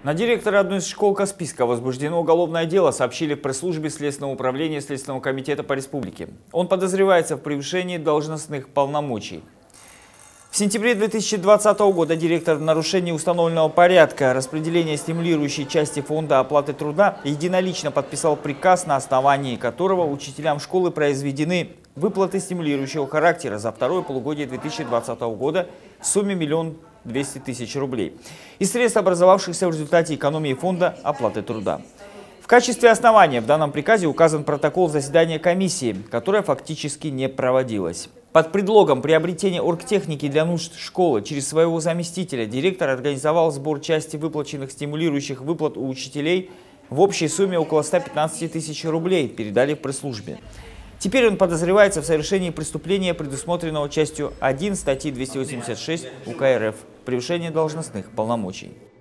На директора одной из школ Каспийска возбуждено уголовное дело, сообщили в пресс-службе Следственного управления Следственного комитета по республике. Он подозревается в превышении должностных полномочий. В сентябре 2020 года директор в нарушении установленного порядка распределения стимулирующей части фонда оплаты труда единолично подписал приказ, на основании которого учителям школы произведены выплаты стимулирующего характера за второе полугодие 2020 года в сумме 1 200 000 рублей из средств, образовавшихся в результате экономии фонда оплаты труда. В качестве основания в данном приказе указан протокол заседания комиссии, которая фактически не проводилась. Под предлогом приобретения оргтехники для нужд школы через своего заместителя директор организовал сбор части выплаченных стимулирующих выплат у учителей в общей сумме около 115 000 рублей, передали в пресс-службе. Теперь он подозревается в совершении преступления, предусмотренного частью 1 статьи 286 УК РФ «Превышение должностных полномочий».